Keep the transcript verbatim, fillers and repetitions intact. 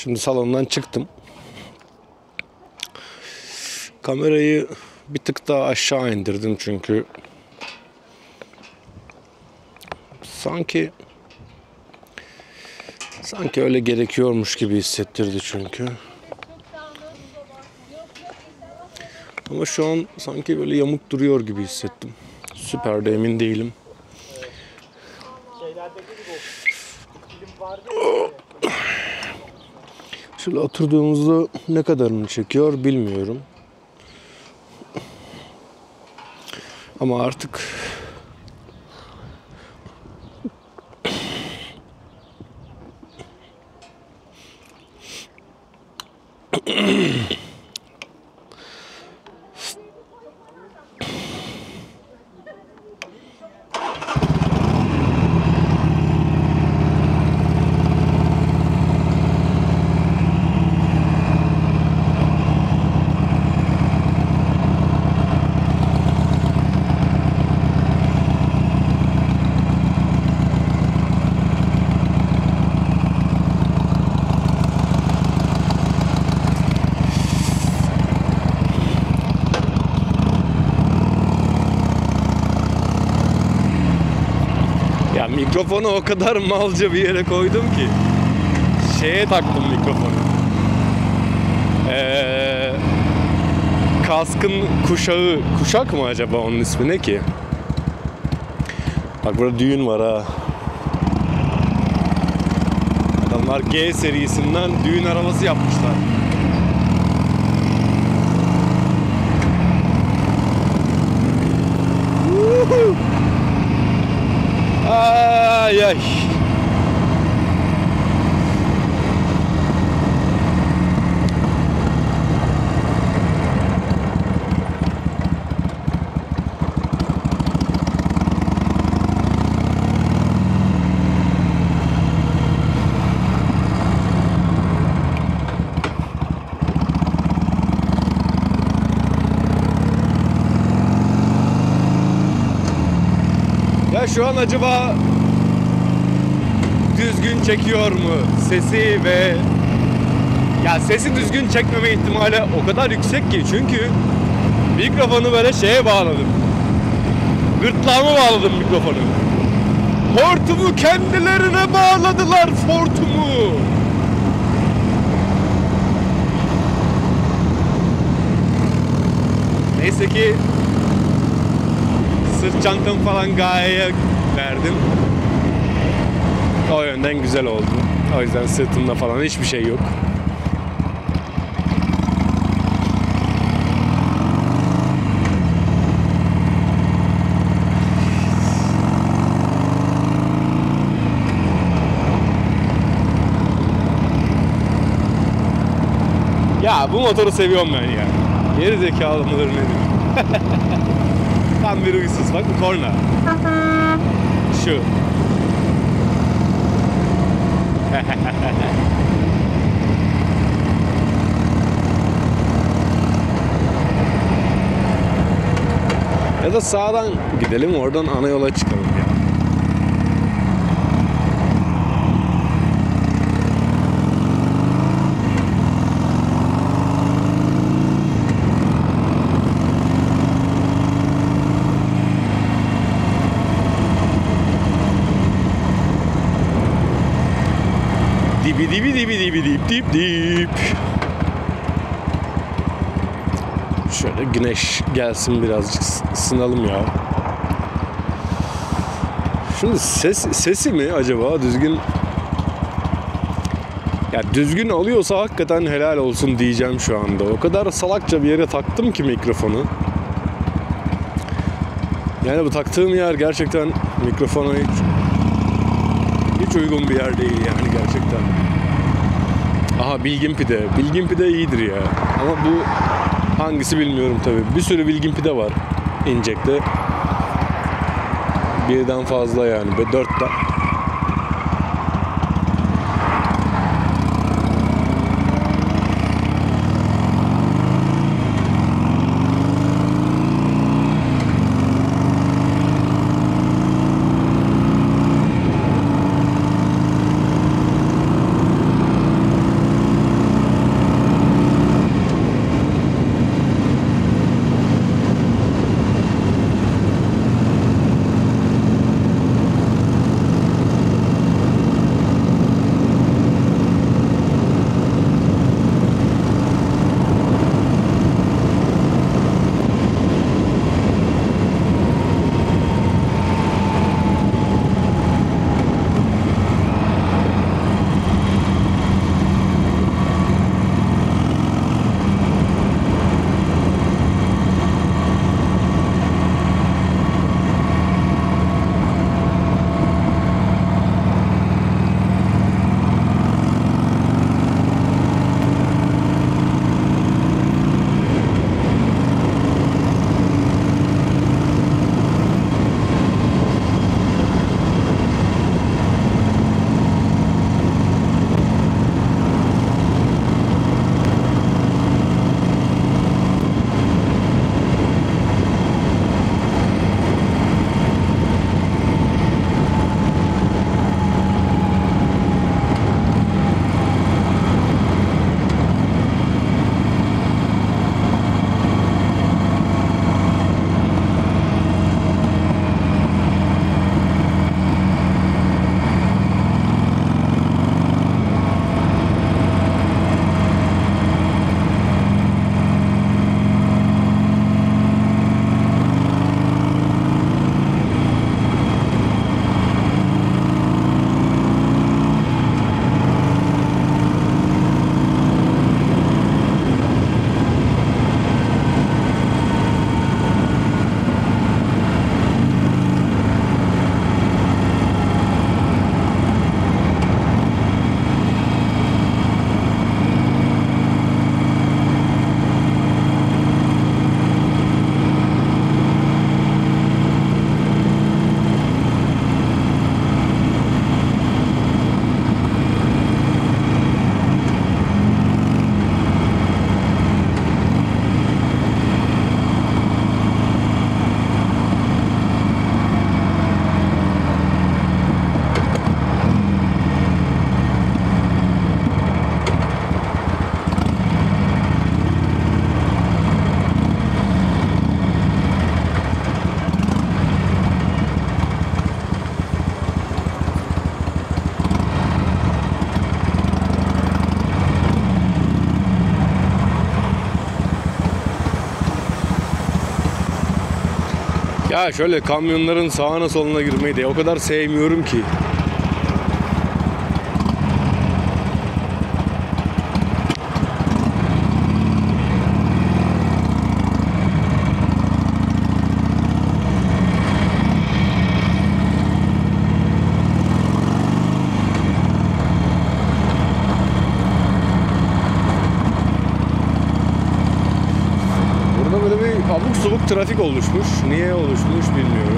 Şimdi salondan çıktım. Kamerayı bir tık daha aşağı indirdim çünkü sanki sanki öyle gerekiyormuş gibi hissettirdi çünkü. Ama şu an sanki böyle yamuk duruyor gibi hissettim. Süper de emin değilim. Şöyle oturduğumuzda ne kadarını çekiyor bilmiyorum. Ama artık ya mikrofonu o kadar malca bir yere koydum ki şeye taktım mikrofonu. Ee, kaskın kuşağı, kuşak mı acaba onun ismi ne ki? Bak burada düğün var ha. Adamlar G serisinden düğün arabası yapmışlar. Woohoo! Ay ay. Ya şu an acaba düzgün çekiyor mu sesi ve ya sesi düzgün çekmeme ihtimali o kadar yüksek ki çünkü mikrofonu böyle şeye bağladım. Gırtlağıma bağladım mikrofonu. Hortumu kendilerine bağladılar, hortumu. Neyse ki sırt çantamı falan Gaye'ye verdim. O yönden güzel oldu. O yüzden sırtımda falan hiçbir şey yok. Ya bu motoru seviyorum ben ya. Geri zekalı mıdır nedir? Tam bir uysuz. Bak bu korna. Şu. Ya da sağdan gidelim, oradan ana yola çıkalım ya. Dibi dibi dibi dibi dip dip dip. Şöyle güneş gelsin, birazcık ısınalım ya. Şimdi ses sesi mi acaba düzgün? Ya düzgün alıyorsa hakikaten helal olsun diyeceğim şu anda. O kadar salakça bir yere taktım ki mikrofonu. Yani bu taktığım yer gerçekten mikrofona hiç hiç uygun bir yer değil yani gerçekten. Aha Bilgin Pide. Bilgin Pide iyidir ya. Ama bu hangisi bilmiyorum tabii. Bir sürü Bilgin Pide var İncek'te. Birden fazla yani. Ve dörtten. Ya şöyle kamyonların sağına soluna girmeyi de o kadar sevmiyorum ki. Burada böyle bir abuk subuk trafik oluşmuş. Niye oluşmuş bilmiyorum.